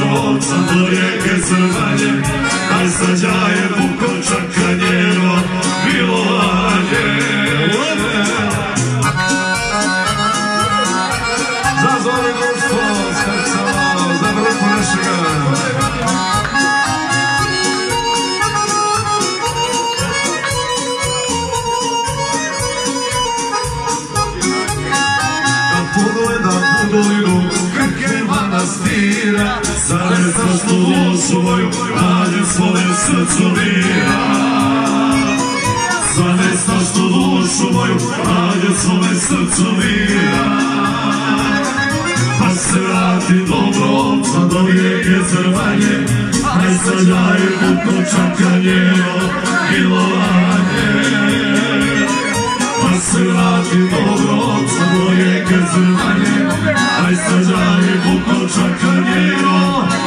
Obrovca do rijeke Zrmanje, aj sađaje buko čakanjeno milovanje. Zazvali društvo, srcao, za grupu našega. Budolinu Krke manastira, za nestašnu dušu moju rađe svoje srcu mira. Za nestašnu dušu moju rađe svoje srcu mira. Pa se vrati do Obrovca, do rijeke Zrmanje, aj sađaje buko čakanjeno milovanje. Pa se vrati do Obrovca, do rijeke Zrmanje, aj sađaje buko čakanjeno